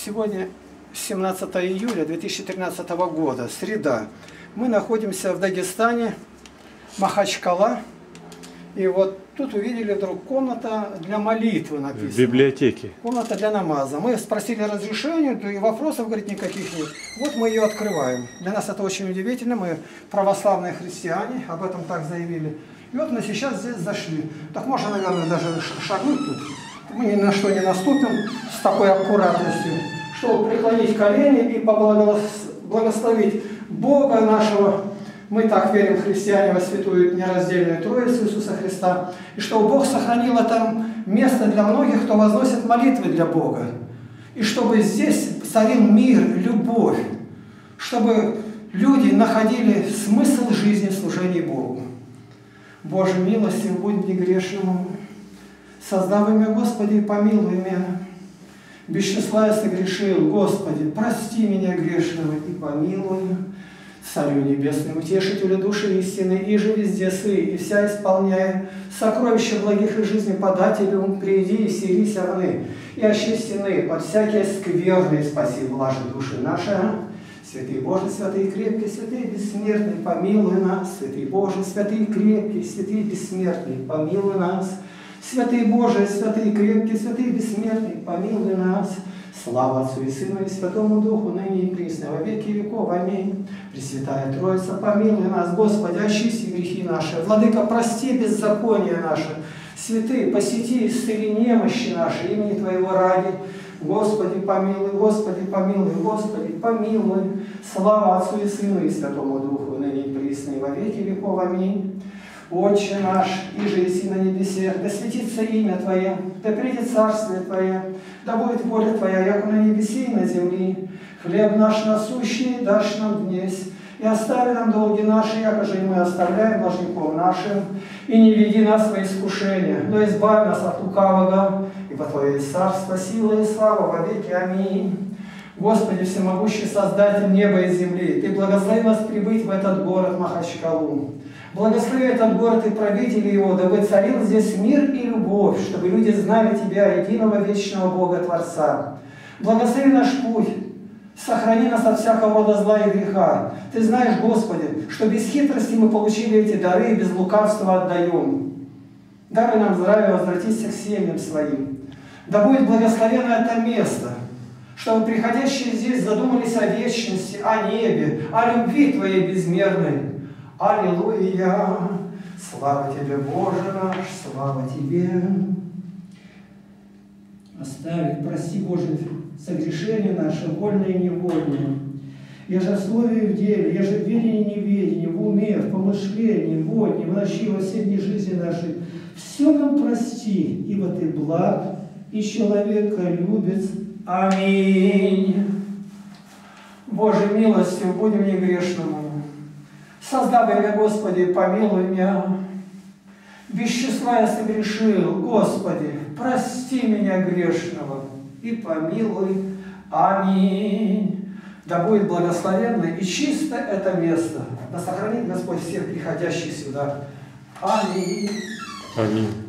Сегодня 17 июля 2013 года, среда. Мы находимся в Дагестане, Махачкала. И вот тут увидели вдруг комната для молитвы написано. В библиотеке. Комната для намаза. Мы спросили разрешения, и вопросов, говорит, никаких нет. Вот мы ее открываем. Для нас это очень удивительно. Мы православные христиане, об этом так заявили. И вот мы сейчас здесь зашли. Так можно, наверное, даже шагнуть тут. Мы ни на что не наступим с такой аккуратностью, чтобы преклонить колени и поблагословить Бога нашего. Мы так верим, христиане, во святую нераздельную Троицу Иисуса Христа. И чтобы Бог сохранил там место для многих, кто возносит молитвы для Бога. И чтобы здесь царил мир, любовь. Чтобы люди находили смысл жизни в служении Богу. Боже, милостив будь мне грешному. Создав имя Господи, помилуй меня. Без числа я согрешил, Господи, прости меня грешного и помилуй. Царю небесный, утешителю души истины, и же везде сы, и вся исполняя сокровища благих и жизни подателю, приди и селись овны, и очистены от всякие скверные, спаси блажи души наши. Святый Боже, святый крепкий, святый бессмертный, помилуй нас. Святый Боже, святый крепкий, святый бессмертный, помилуй нас. Святый Боже, святый крепкий, святый бессмертный, помилуй нас. Слава Отцу и Сыну и Святому Духу, ныне и присно, во веки веков. Аминь. Пресвятая Троица, помилуй нас, Господи, очисти грехи наши. Владыка, прости беззаконие наше. Святые, посети, исцели немощи наши, имени Твоего ради. Господи, помилуй, Господи, помилуй, Господи, помилуй. Слава Отцу и Сыну и Святому Духу, ныне и присно, и во веки веков. Аминь. Отче наш, иже еси на небесе, да светится имя Твое, да придет царствие Твое, да будет воля Твоя, як на небесе и на земли. Хлеб наш насущный дашь нам днесь, и остави нам долги наши, якоже и мы оставляем должников нашим. И не веди нас во искушение, но избавь нас от лукавого, ибо Твое есть царство, сила и слава во веки. Аминь. Господи, всемогущий Создатель неба и земли, Ты благослови нас прибыть в этот город Махачкалу. Благослови этот город и правители его, дабы царил здесь мир и любовь, чтобы люди знали Тебя, единого вечного Бога Творца. Благослови наш путь, сохрани нас от всякого рода зла и греха. Ты знаешь, Господи, что без хитрости мы получили эти дары и без лукавства отдаем. Даруй нам здравие, возвратиться к семьям своим. Да будет благословено это место, чтобы приходящие здесь задумались о вечности, о небе, о любви Твоей безмерной. Аллилуйя! Слава Тебе, Боже наш, слава Тебе! Оставить, прости, Боже, согрешения наши, вольные и невольные. Я же в слове и в деле, я же в вере и неведении, в уме, в помышлении, в водне, в ночи, во все дни жизни нашей. Все нам прости, ибо Ты благ и человека любец. Аминь. Боже, милостью, будь мне грешному. Создав имя Господи, помилуй меня. Без числа я согрешил, Господи, прости меня грешного и помилуй. Аминь. Да будет благословенно и чисто это место. Да сохранит Господь всех приходящих сюда. Аминь. Аминь.